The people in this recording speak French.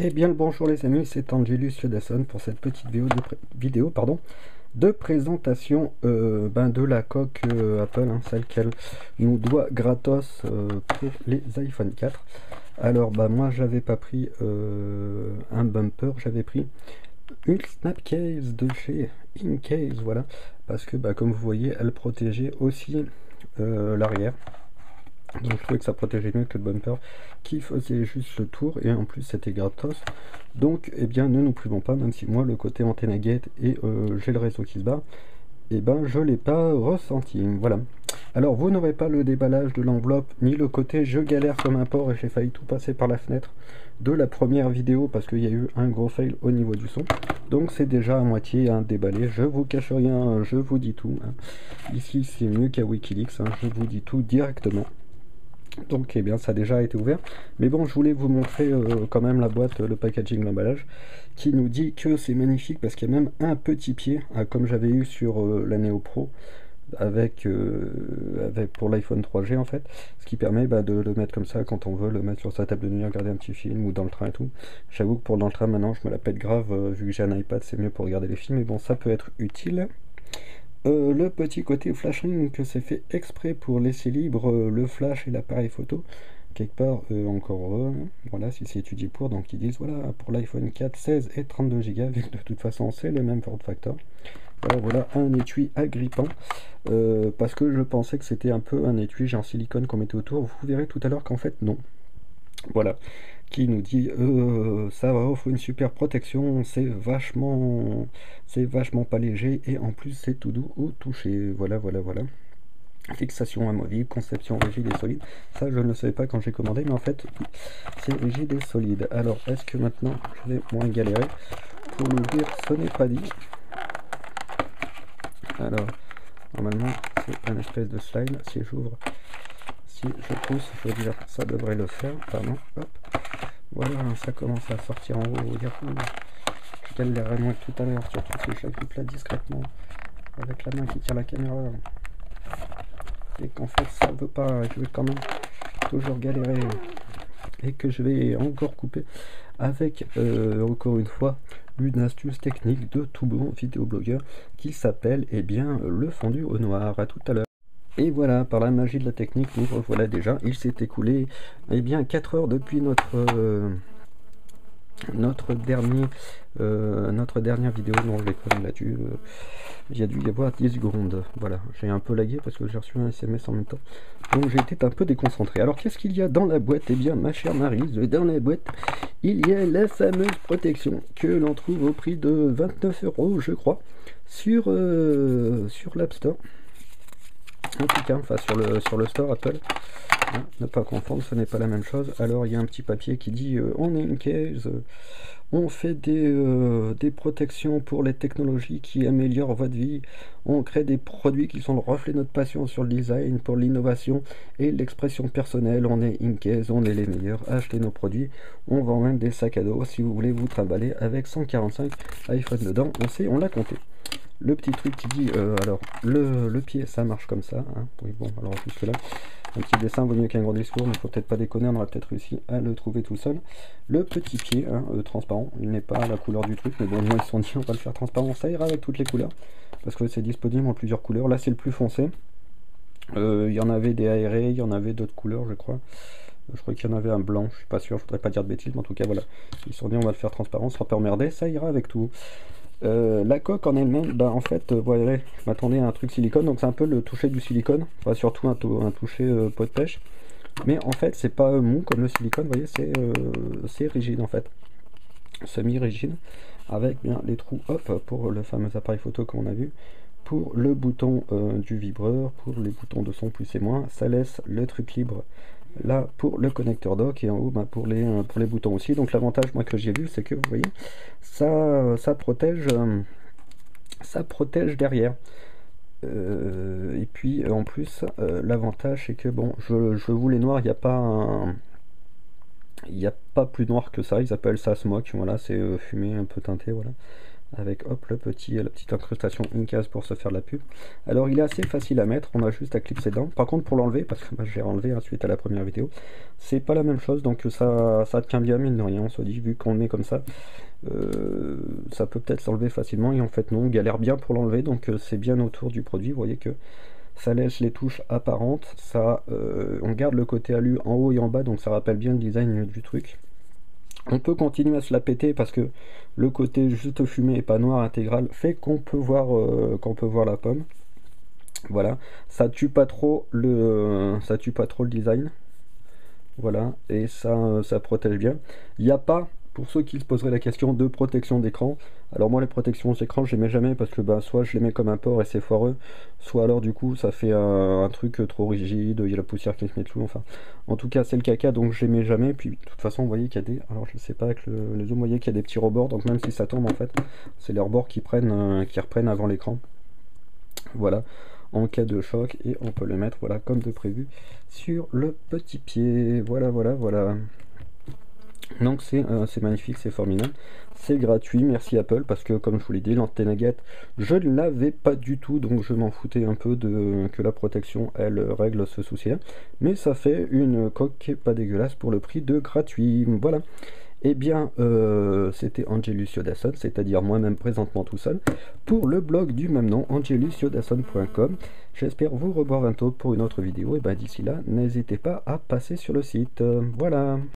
Eh bien le bonjour les amis, c'est Angelus Yodasson pour cette petite vidéo de présentation de la coque Apple, celle qu'elle nous doit gratos pour les iPhone 4. Alors moi j'avais pas pris un bumper, j'avais pris une snapcase de chez Incase, voilà, parce que comme vous voyez elle protégeait aussi l'arrière. Donc je trouvais que ça protégeait mieux que le bumper qui faisait juste le tour, et en plus c'était gratos. Donc eh bien ne nous privons pas, même si moi le côté antenna gate et j'ai le réseau qui se barre, et je l'ai pas ressenti. Voilà. Alors vous n'aurez pas le déballage de l'enveloppe ni le côté je galère comme un porc et j'ai failli tout passer par la fenêtre de la première vidéo parce qu'il y a eu un gros fail au niveau du son. Donc c'est déjà à moitié déballé, je vous cache rien, je vous dis tout. Ici c'est mieux qu'à Wikileaks, je vous dis tout directement. Donc eh bien ça a déjà été ouvert, mais bon, je voulais vous montrer quand même la boîte, le packaging, l'emballage, qui nous dit que c'est magnifique parce qu'il y a même un petit pied, comme j'avais eu sur la Neo Pro avec pour l'iPhone 3G en fait, ce qui permet de le mettre comme ça quand on veut le mettre sur sa table de nuit, regarder un petit film, ou dans le train et tout. J'avoue que pour dans le train maintenant je me la pète grave, vu que j'ai un iPad c'est mieux pour regarder les films, mais bon, ça peut être utile. Le petit côté flashing que c'est fait exprès pour laisser libre le flash et l'appareil photo quelque part, encore voilà, si c'est étudié pour, donc ils disent voilà, pour l'iPhone 4, 16 et 32 Go, vu que de toute façon c'est le même form factor. Voilà un étui agrippant, parce que je pensais que c'était un peu un étui en silicone qu'on mettait autour. Vous verrez tout à l'heure qu'en fait non. Voilà, qui nous dit ça offre une super protection, c'est vachement pas léger, et en plus c'est tout doux au toucher. Voilà. Fixation amovible, conception rigide et solide. Ça je ne le savais pas quand j'ai commandé, mais en fait c'est rigide et solide. Alors est-ce que maintenant je vais moins galérer pour l'ouvrir? Ce n'est pas dit. Alors normalement c'est un espèce de slide. Si j'ouvre, si je pousse, je veux dire ça devrait le faire. Pardon, hop. Voilà, ça commence à sortir en haut. Vous dire je galérerais moins que tout à l'heure, surtout si j'agrippe là discrètement avec la main qui tire la caméra, et qu'en fait ça veut pas, je vais quand même toujours galérer, et que je vais encore couper avec encore une fois une astuce technique de tout bon vidéoblogueur qui s'appelle le fondu au noir. À tout à l'heure. Et voilà, par la magie de la technique, nous revoilà déjà. Il s'est écoulé 4 heures depuis notre dernière vidéo. Non, je l'ai quand même là-dessus. Il y a dû y avoir 10 secondes. Voilà, j'ai un peu lagué parce que j'ai reçu un SMS en même temps. Donc j'ai été un peu déconcentré. Alors qu'est-ce qu'il y a dans la boîte? Eh bien, ma chère Maryse, dans la boîte, il y a la fameuse protection que l'on trouve au prix de 29 €, je crois, sur l'App Store. En tout cas, enfin sur le store Apple, ne pas confondre, ce n'est pas la même chose. Alors il y a un petit papier qui dit on est Incase, on fait des protections pour les technologies qui améliorent votre vie, on crée des produits qui sont le reflet de notre passion sur le design, pour l'innovation et l'expression personnelle. On est Incase, on est les meilleurs, achetez nos produits. On vend même des sacs à dos si vous voulez vous trimballer avec 145 iPhone dedans, on l'a compté. Le petit truc qui dit alors le pied ça marche comme ça, oui, bon, alors juste là un petit dessin vaut mieux qu'un gros discours, mais faut peut-être pas déconner, on aura peut-être réussi à le trouver tout seul. Le petit pied transparent, il n'est pas la couleur du truc, mais bon, moi ils se sont dit on va le faire transparent, ça ira avec toutes les couleurs parce que c'est disponible en plusieurs couleurs. Là c'est le plus foncé, il y en avait des aérés, il y en avait d'autres couleurs, je crois qu'il y en avait un blanc, je suis pas sûr, je voudrais pas dire de bêtises, mais en tout cas voilà, ils se sont dit on va le faire transparent, on sera pas emmerdé, ça ira avec tout. La coque en elle-même, en fait, vous voyez, je m'attendais à un truc silicone, donc c'est un peu le toucher du silicone, enfin, surtout un toucher pot de pêche, mais en fait c'est pas mou comme le silicone, vous voyez, c'est rigide en fait, semi-rigide, avec bien les trous pour le fameux appareil photo comme on a vu, pour le bouton du vibreur, pour les boutons de son plus et moins, ça laisse le truc libre là pour le connecteur dock, et en haut pour les boutons aussi. Donc l'avantage moi que j'ai vu, c'est que vous voyez ça protège derrière, et puis en plus l'avantage c'est que bon, je voulais noir, il n'y a pas plus noir que ça, ils appellent ça smoke, voilà, c'est fumé un peu teinté, voilà, avec hop la petite incrustation Incas pour se faire de la pub. Alors il est assez facile à mettre, on a juste à clipser dedans. Par contre pour l'enlever, parce que moi j'ai enlevé suite à la première vidéo, c'est pas la même chose, donc ça tient bien mine de rien, on se dit vu qu'on le met comme ça, ça peut peut-être s'enlever facilement, et en fait non, on galère bien pour l'enlever, donc c'est bien autour du produit, vous voyez que ça laisse les touches apparentes, ça, on garde le côté alu en haut et en bas, donc ça rappelle bien le design du truc. On peut continuer à se la péter parce que le côté juste fumé et pas noir intégral fait qu'on peut voir la pomme. Voilà, ça tue pas trop le design. Voilà, et ça protège bien. Il n'y a pas, pour ceux qui se poseraient la question, de protection d'écran. Alors moi les protections d'écran je les mets jamais parce que soit je les mets comme un port et c'est foireux, soit alors du coup ça fait un truc trop rigide, il y a la poussière qui se met dessous, enfin. En tout cas c'est le caca, donc je les mets jamais. Puis de toute façon vous voyez qu'il y a des, alors je sais pas avec le zoom, vous voyez qu'il y a des petits rebords, donc même si ça tombe en fait, c'est les rebords qui reprennent avant l'écran. Voilà, en cas de choc, et on peut le mettre voilà comme de prévu sur le petit pied. Voilà. Donc c'est magnifique, c'est formidable, c'est gratuit, merci Apple, parce que comme je vous l'ai dit, l'anténagate je ne l'avais pas du tout, donc je m'en foutais un peu de que la protection elle règle ce souci là, mais ça fait une coque qui est pas dégueulasse pour le prix de gratuit. Voilà. Eh bien, c'était Angelus Yodasson, c'est-à-dire moi-même présentement tout seul, pour le blog du même nom, angelusyodasson.com. J'espère vous revoir bientôt pour une autre vidéo, et ben d'ici là, n'hésitez pas à passer sur le site. Voilà.